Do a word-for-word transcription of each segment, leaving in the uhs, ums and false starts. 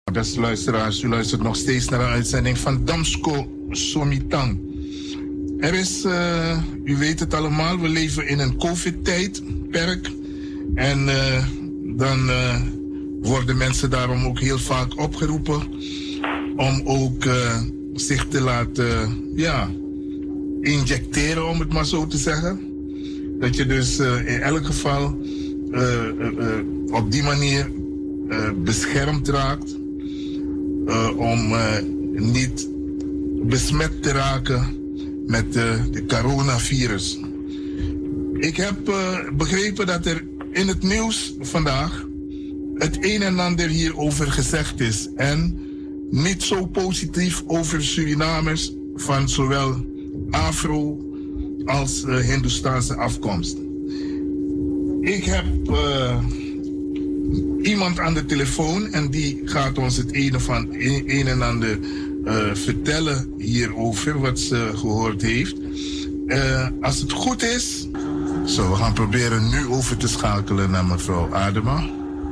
Beste luisteraars, u luistert nog steeds naar een uitzending van Damsko Somitang. Er is, uh, u weet het allemaal, we leven in een COVID-tijdperk. En uh, dan uh, worden mensen daarom ook heel vaak opgeroepen om ook uh, zich te laten, ja, injecteren, om het maar zo te zeggen. Dat je dus uh, in elk geval uh, uh, uh, op die manier uh, beschermd raakt. Uh, om uh, niet besmet te raken met uh, de coronavirus. Ik heb uh, begrepen dat er in het nieuws vandaag het een en ander hierover gezegd is. En niet zo positief over Surinamers van zowel Afro als uh, Hindoestaanse afkomst. Ik heb uh, iemand aan de telefoon en die gaat ons het een, van, een, een en ander uh, vertellen hierover, wat ze gehoord heeft. Uh, als het goed is, zo, we gaan proberen nu over te schakelen naar mevrouw Adema.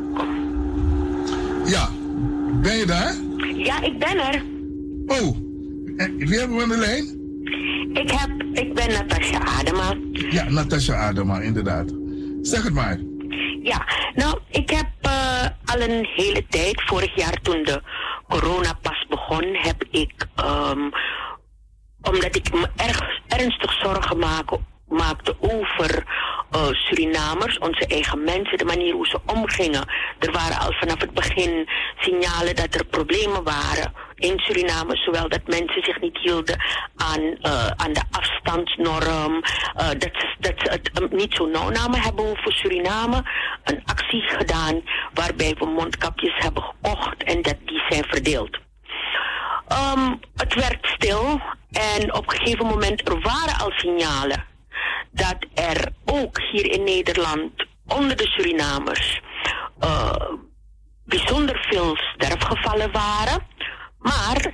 Ja, ben je daar? Ja, ik ben er. Oh, wie hebben we aan de lijn? Ik, heb, ik ben Natasha Adema. Ja, Natasha Adema, inderdaad. Zeg het maar. Ja, nou, ik heb uh, al een hele tijd, vorig jaar toen de corona pas begon, heb ik, um, omdat ik me erg ernstig zorgen maak, maakte over uh, Surinamers, onze eigen mensen, de manier hoe ze omgingen. Er waren al vanaf het begin signalen dat er problemen waren in Suriname, zowel dat mensen zich niet hielden aan, uh, aan de afstandsnorm, uh, dat, ze, dat ze het um, niet zo nauw namen hebben over Suriname. Een actie gedaan waarbij we mondkapjes hebben gekocht en dat die zijn verdeeld. Um, het werd stil en op een gegeven moment er waren al signalen dat er ook hier in Nederland onder de Surinamers uh, bijzonder veel sterfgevallen waren. Maar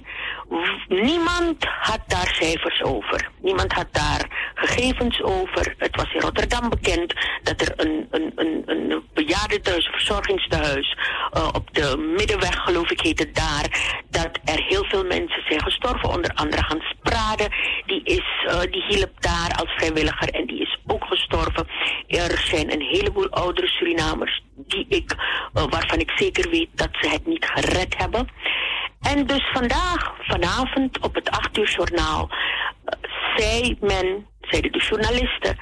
niemand had daar cijfers over. Niemand had daar gegevens over. Het was in Rotterdam bekend dat er een, een, een, een bejaardentehuis, een verzorgingstehuis uh, op de Middenweg, geloof ik heet het daar, dat er heel veel mensen zijn gestorven. Onder andere Hans Prade, die, is, uh, die hielp daar als vrijwilliger en die is ook gestorven. Er zijn een heleboel oudere Surinamers die ik, uh, waarvan ik zeker weet dat ze het niet gered hebben. En dus vandaag, vanavond op het acht uur journaal, uh, zei men, zeiden de journalisten,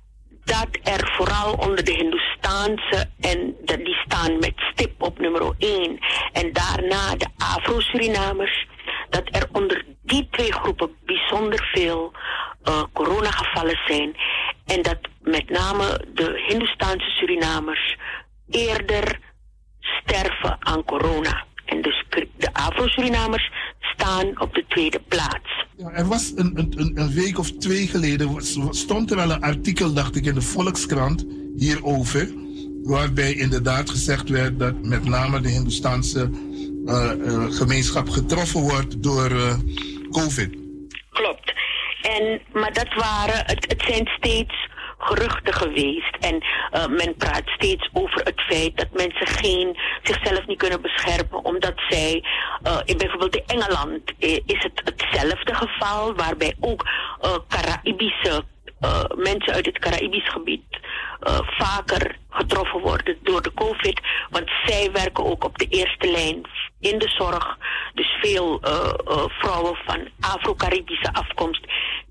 dat er vooral onder de Hindoestaanse, en dat die staan met stip op nummer één, en daarna de Afro-Surinamers, dat er onder die twee groepen bijzonder veel uh, coronagevallen zijn. En dat met name de Hindoestaanse Surinamers eerder sterven aan corona. En dus de Afro-Surinamers staan op de tweede plaats. Ja, er was een, een, een week of twee geleden, stond er al een artikel, dacht ik, in de Volkskrant hierover. Waarbij inderdaad gezegd werd dat met name de Hindoestaanse uh, uh, gemeenschap getroffen wordt door uh, COVID. Klopt. En, maar dat waren, het, het zijn steeds geruchten geweest. En uh, men praat steeds over het feit dat mensen geen, zichzelf niet kunnen beschermen, omdat zij, uh, in bijvoorbeeld in Engeland uh, is het hetzelfde geval, waarbij ook uh, Caraïbische uh, mensen uit het Caraïbisch gebied uh, vaker getroffen worden door de COVID, want zij werken ook op de eerste lijn in de zorg. Dus veel uh, uh, vrouwen van Afro-Caribische afkomst,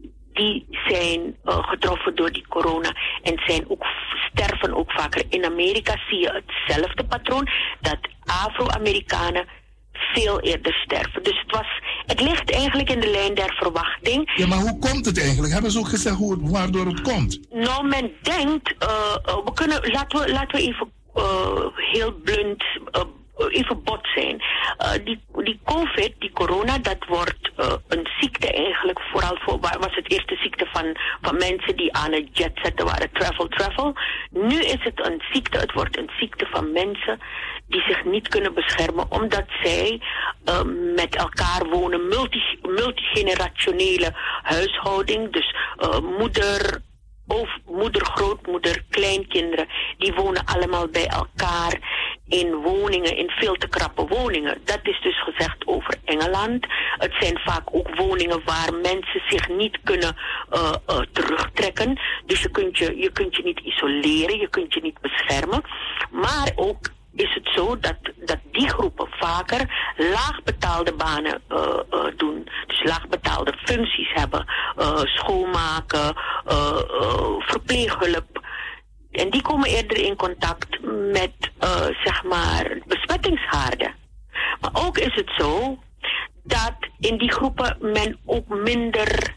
die zijn uh, getroffen door die corona en zijn ook, sterven ook vaker. In Amerika zie je hetzelfde patroon, dat Afro-Amerikanen veel eerder sterven. Dus het, was, het ligt eigenlijk in de lijn der verwachting. Ja, maar hoe komt het eigenlijk? Hebben ze ook gezegd hoe het, waardoor het komt? Nou, men denkt, uh, uh, we kunnen, laten we, laten we even uh, heel blunt, uh, even bot zijn. Uh, die, die COVID, die corona, dat wordt uh, een ziekte eigenlijk, vooral voor, was het eerste ziekte van, van mensen die aan het jet zetten waren, travel, travel. Nu is het een ziekte, het wordt een ziekte van mensen die zich niet kunnen beschermen, omdat zij uh, met elkaar wonen, multi, multigenerationele huishouding, dus uh, moeder, Of moeder, grootmoeder, kleinkinderen, die wonen allemaal bij elkaar in woningen, in veel te krappe woningen. Dat is dus gezegd over Engeland. Het zijn vaak ook woningen waar mensen zich niet kunnen uh, uh, terugtrekken. Dus je kunt je, je kunt je niet isoleren, je kunt je niet beschermen. Maar ook is het zo dat, dat die groepen vaker laagbetaalde banen uh, uh, doen. Dus laagbetaalde functies hebben. Uh, schoonmaken, uh, uh, verpleeghulp. En die komen eerder in contact met, uh, zeg maar, besmettingshaarden. Maar ook is het zo dat in die groepen men ook minder,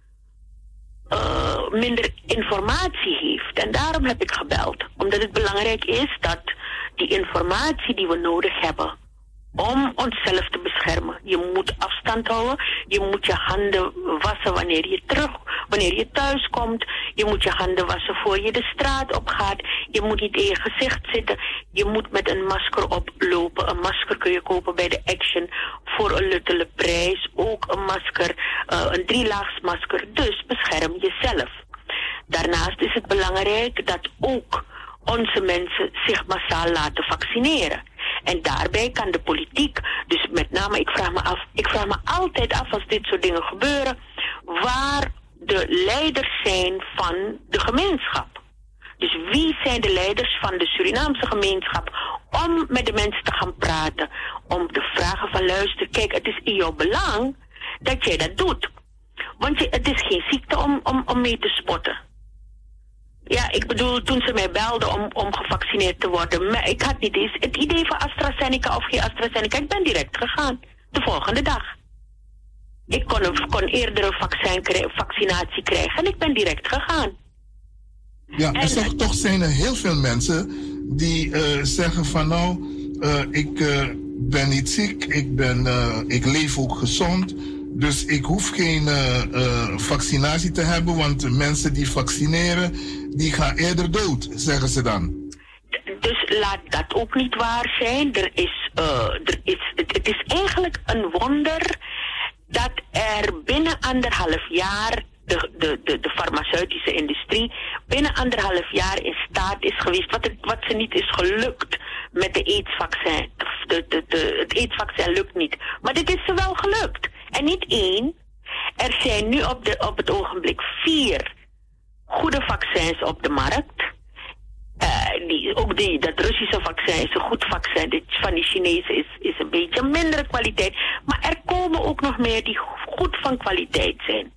uh, minder informatie heeft. En daarom heb ik gebeld. Omdat het belangrijk is dat die informatie die we nodig hebben om onszelf te beschermen. Je moet afstand houden. Je moet je handen wassen wanneer je terug, wanneer je thuis komt. Je moet je handen wassen voor je de straat op gaat. Je moet niet in je gezicht zitten. Je moet met een masker oplopen. Een masker kun je kopen bij de Action voor een luttele prijs. Ook een masker, uh, een drielaagsmasker. Dus bescherm jezelf. Daarnaast is het belangrijk dat ook onze mensen zich massaal laten vaccineren. En daarbij kan de politiek, dus met name, ik vraag me af, ik vraag me altijd af als dit soort dingen gebeuren, waar de leiders zijn van de gemeenschap. Dus wie zijn de leiders van de Surinaamse gemeenschap om met de mensen te gaan praten, om te vragen van luister, kijk, het is in jouw belang dat jij dat doet. Want je, het is geen ziekte om, om, om mee te spotten. Ja, ik bedoel, toen ze mij belden om, om gevaccineerd te worden, maar ik had niet eens het idee van AstraZeneca of geen AstraZeneca. Ik ben direct gegaan, de volgende dag. Ik kon, een, kon eerder een vaccin krijgen, vaccinatie krijgen en ik ben direct gegaan. Ja, en toch, toch zijn er heel veel mensen die uh, zeggen van nou, uh, ik uh, ben niet ziek, ik, ben, uh, ik leef ook gezond. Dus ik hoef geen uh, uh, vaccinatie te hebben, want mensen die vaccineren, die gaan eerder dood, zeggen ze dan. Dus laat dat ook niet waar zijn. Er is, uh, er is, het, het is eigenlijk een wonder dat er binnen anderhalf jaar de, de, de, de farmaceutische industrie binnen anderhalf jaar in staat is geweest, wat, het, wat ze niet is gelukt met de aidsvaccin. De, de, de, het aidsvaccin lukt niet. Maar dit is ze wel gelukt. En niet één. Er zijn nu op, de, op het ogenblik vier goede vaccins op de markt. Uh, die, ook die, dat Russische vaccin is een goed vaccin. Dit van die Chinese is, is een beetje mindere kwaliteit. Maar er komen ook nog meer die goed van kwaliteit zijn.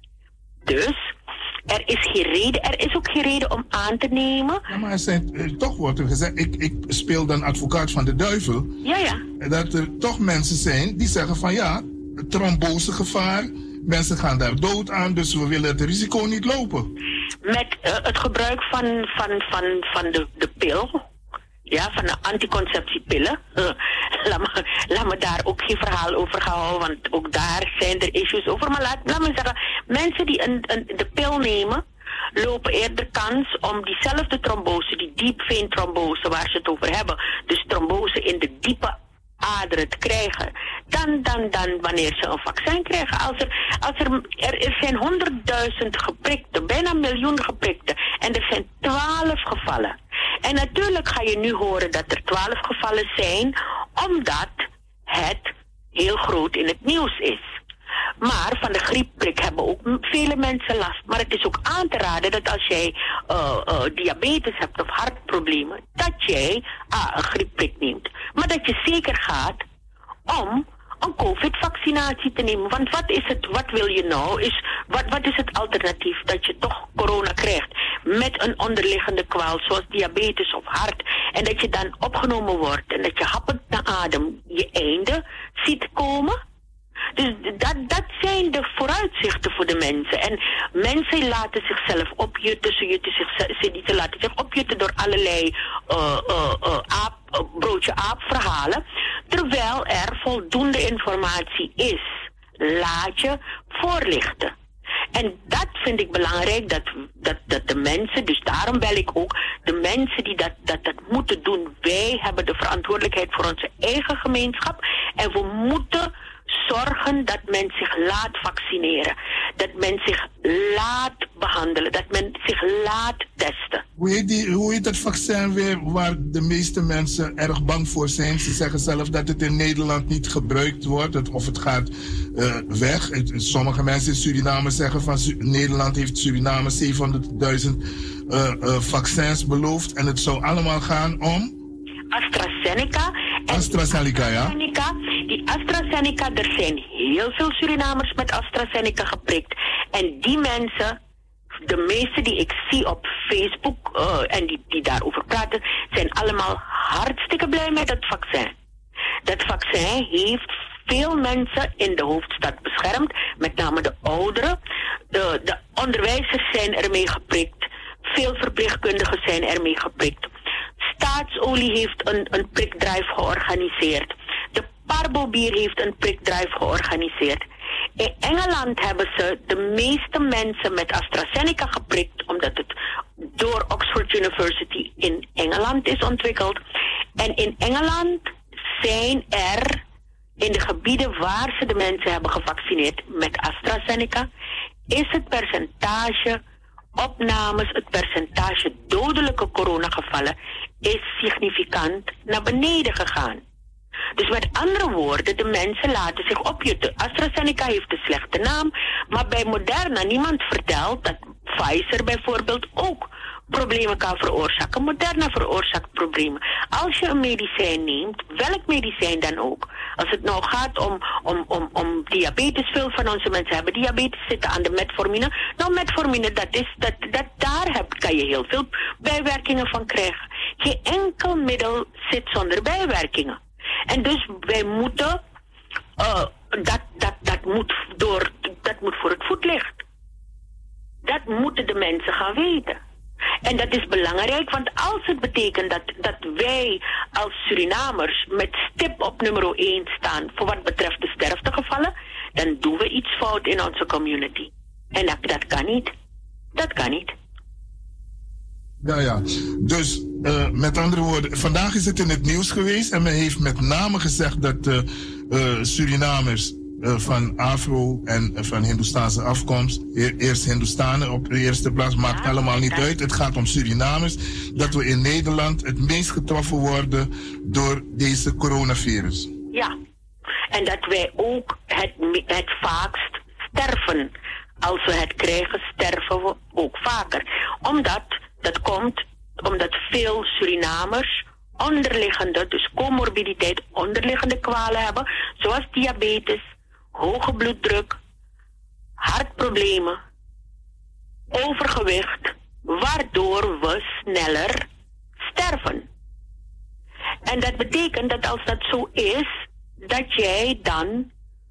Dus er is geen reden, er is ook geen reden om aan te nemen. Ja, maar er zijn, toch wordt er gezegd, ik, ik speel dan advocaat van de duivel. Ja, ja. Dat er toch mensen zijn die zeggen van ja, trombosegevaar, mensen gaan daar dood aan, dus we willen het risico niet lopen. Met uh, het gebruik van, van, van, van de, de pil, ja, van de anticonceptiepillen. Uh, laat, me, laat me daar ook geen verhaal over gaan houden, want ook daar zijn er issues over. Maar laat, laat me zeggen, mensen die een, een, de pil nemen, lopen eerder kans om diezelfde trombose, die deep vein trombose waar ze het over hebben, dus trombose in de diepe aderen te krijgen, dan, dan, dan wanneer ze een vaccin krijgen. Als er, als er, er, er zijn honderdduizend geprikten, bijna een miljoen geprikten, en er zijn twaalf gevallen. En natuurlijk ga je nu horen dat er twaalf gevallen zijn, omdat het heel groot in het nieuws is. Maar van de griepprik hebben ook vele mensen last. Maar het is ook aan te raden dat als jij uh, uh, diabetes hebt of hartproblemen, dat jij uh, een griepprik neemt. Maar dat je zeker gaat om een COVID-vaccinatie te nemen. Want wat is het, wat wil je nou? Is, wat, wat is het alternatief? Dat je toch corona krijgt met een onderliggende kwaal zoals diabetes of hart. En dat je dan opgenomen wordt en dat je happend naar adem je einde ziet komen. Dus dat, dat zijn de vooruitzichten voor de mensen. En mensen laten zichzelf opjutten. Ze, ze, ze laten zich opjutten door allerlei uh, uh, uh, aap, uh, broodje aap verhalen. Terwijl er voldoende informatie is. Laat je voorlichten. En dat vind ik belangrijk, dat, dat, dat de mensen, dus daarom bel ik ook, de mensen die dat, dat, dat moeten doen. Wij hebben de verantwoordelijkheid voor onze eigen gemeenschap. En we moeten zorgen dat men zich laat vaccineren. dat men zich laat behandelen, dat men zich laat testen. Hoe heet, die, hoe heet dat vaccin weer waar de meeste mensen erg bang voor zijn? Ze zeggen zelf dat het in Nederland niet gebruikt wordt, het, of het gaat uh, weg. Het, sommige mensen in Suriname zeggen van Su- Nederland heeft Suriname zevenhonderdduizend uh, uh, vaccins beloofd en het zou allemaal gaan om... AstraZeneca. En AstraZeneca, ja. AstraZeneca, die AstraZeneca, er zijn heel veel Surinamers met AstraZeneca geprikt. En die mensen, de meeste die ik zie op Facebook uh, en die, die daarover praten, zijn allemaal hartstikke blij met het vaccin. Dat vaccin heeft veel mensen in de hoofdstad beschermd, met name de ouderen. De, de onderwijzers zijn ermee geprikt. Veel verpleegkundigen zijn ermee geprikt. Staatsolie heeft een, een prikdrive georganiseerd. De Parbobier heeft een prikdrive georganiseerd. In Engeland hebben ze de meeste mensen met AstraZeneca geprikt, omdat het door Oxford University in Engeland is ontwikkeld. En in Engeland zijn er, in de gebieden waar ze de mensen hebben gevaccineerd met AstraZeneca, is het percentage opnames, het percentage dodelijke coronagevallen is significant naar beneden gegaan. Dus met andere woorden, de mensen laten zich opjutten. AstraZeneca heeft een slechte naam, maar bij Moderna niemand vertelt dat Pfizer bijvoorbeeld ook problemen kan veroorzaken. Moderna veroorzaakt problemen. Als je een medicijn neemt, welk medicijn dan ook. Als het nou gaat om, om, om, om diabetes, veel van onze mensen hebben diabetes, zitten aan de metformine. Nou, metformine, dat is, dat, dat, daar heb, kan je heel veel bijwerkingen van krijgen. Geen enkel middel zit zonder bijwerkingen. En dus wij moeten, uh, dat, dat, dat, moet door, dat moet voor het voetlicht. Dat moeten de mensen gaan weten. En dat is belangrijk, want als het betekent dat, dat wij als Surinamers met stip op nummer één staan voor wat betreft de sterftegevallen, dan doen we iets fout in onze community. En dat, dat kan niet. Dat kan niet. Ja, ja. Dus uh, met andere woorden, vandaag is het in het nieuws geweest en men heeft met name gezegd dat uh, uh, Surinamers uh, van Afro en uh, van Hindoestaanse afkomst, e- eerst Hindoestanen op de eerste plaats, maakt ja, allemaal niet uit. Het gaat om Surinamers, dat we in Nederland het meest getroffen worden door deze coronavirus. Ja, en dat wij ook het, het vaakst sterven. Als we het krijgen, sterven we ook vaker. Omdat Dat komt omdat veel Surinamers onderliggende, dus comorbiditeit, onderliggende kwalen hebben, zoals diabetes, hoge bloeddruk, hartproblemen, overgewicht, waardoor we sneller sterven. En dat betekent dat als dat zo is, dat jij dan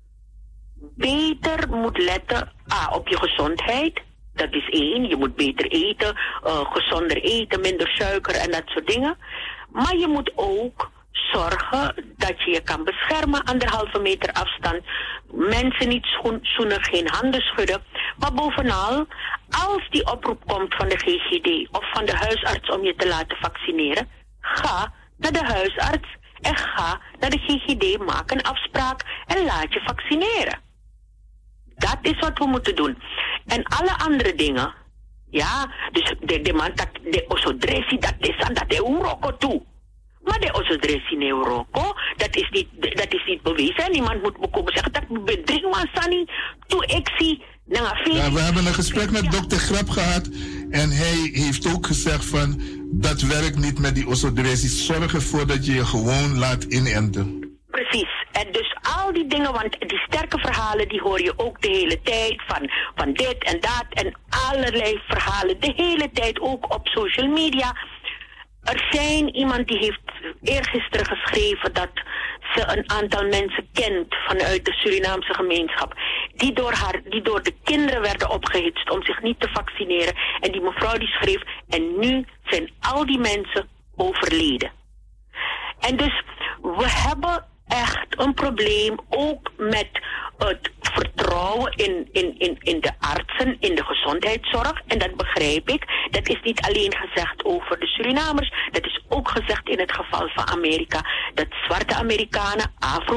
beter moet letten ah, op je gezondheid. Dat is één, je moet beter eten, uh, gezonder eten, minder suiker en dat soort dingen. Maar je moet ook zorgen dat je je kan beschermen, anderhalve meter afstand. Mensen niet schoen, zoenen, geen handen schudden. Maar bovenal, als die oproep komt van de G G D of van de huisarts om je te laten vaccineren, ga naar de huisarts en ga naar de G G D, maak een afspraak en laat je vaccineren. Dat is wat we moeten doen. En alle andere dingen, ja, dus de, de man dat de osodressi, dat is aan dat de Uroko toe. Maar de osodressi in Uroko, dat is niet, dat is niet bewezen. Niemand moet me komen zeggen dat bedringen was Sani, toe ik zie. Ja, we hebben een gesprek met dokter Grap gehad en hij heeft ook gezegd van dat werkt niet met die osodressi. Zorg ervoor dat je je gewoon laat inenten. Precies. En dus al die dingen, want die sterke verhalen die hoor je ook de hele tijd van, van dit en dat en allerlei verhalen de hele tijd ook op social media. Er zijn iemand die heeft eergisteren geschreven dat ze een aantal mensen kent vanuit de Surinaamse gemeenschap die door haar, die door de kinderen werden opgehitst om zich niet te vaccineren. En die mevrouw die schreef, en nu zijn al die mensen overleden. En dus we hebben echt een probleem ook met het vertrouwen in, in, in, in de artsen, in de gezondheidszorg. En dat begrijp ik. Dat is niet alleen gezegd over de Surinamers. Dat is ook gezegd in het geval van Amerika. Dat zwarte Amerikanen, Afro,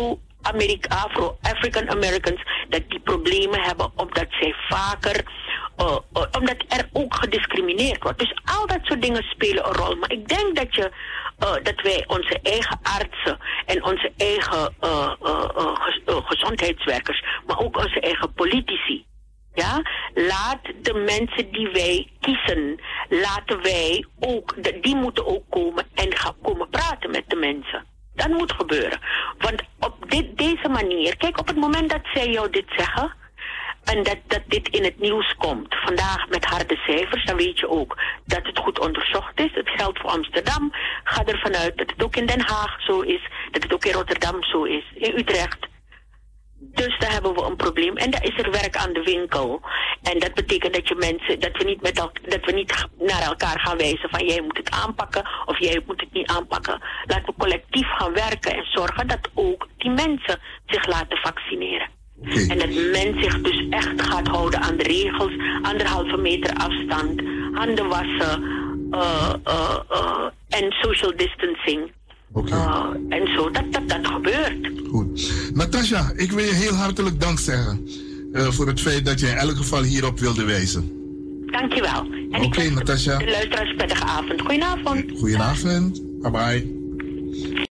Afro-Amerika, Afro-African Americans, dat die problemen hebben omdat zij vaker, uh, uh, omdat er ook gediscrimineerd wordt. Dus al dat soort dingen spelen een rol. Maar ik denk dat je, uh, dat wij onze eigen artsen en onze eigen uh, uh, uh, gez uh, gezondheidswerkers, maar ook onze eigen politici, ja, laat de mensen die wij kiezen, laten wij ook, die moeten ook komen en gaan komen praten met de mensen. Dat moet gebeuren. Want op dit, deze manier, kijk, op het moment dat zij jou dit zeggen en dat, dat dit in het nieuws komt, vandaag met harde cijfers, dan weet je ook dat het goed onderzocht is. Het geldt voor Amsterdam. Ga ervan uit dat het ook in Den Haag zo is, dat het ook in Rotterdam zo is, in Utrecht. Dus daar hebben we een probleem en daar is er werk aan de winkel. En dat betekent dat je mensen, dat we niet met el, dat we niet naar elkaar gaan wijzen van jij moet het aanpakken of jij moet het niet aanpakken. Laten we collectief gaan werken en zorgen dat ook die mensen zich laten vaccineren. Okay. En dat men zich dus echt gaat houden aan de regels, anderhalve meter afstand, handen wassen uh, uh, uh, en social distancing. Okay. Uh, en zo, dat, dat dat gebeurt. Goed. Natasja, ik wil je heel hartelijk dank zeggen uh, voor het feit dat je in elk geval hierop wilde wijzen. Dankjewel. Oké, okay, Natasja. De luisteraars prettige avond. Goedenavond. Goedenavond. Bye bye.